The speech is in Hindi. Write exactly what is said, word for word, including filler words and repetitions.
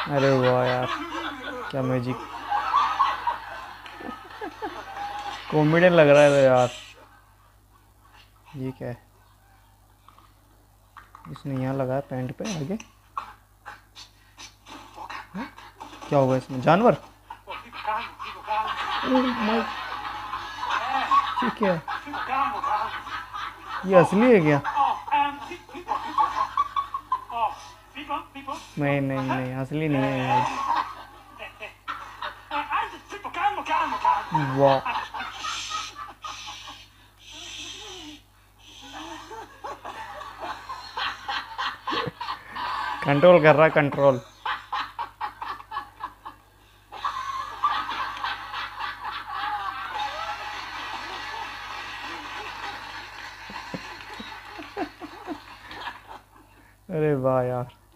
अरे वाह यार, क्या मैजिक, कॉमेडियन लग रहा है तो यार। ये क्या है, इसने यहाँ लगाया पैंट पे आगे। क्या होगा इसमें, जानवर? ओह माय, ये क्या है, ये असली है क्या? नहीं नहीं नहीं, असली नहीं है यार। वाह, कंट्रोल कर रहा, कंट्रोल। अरे वाह यार।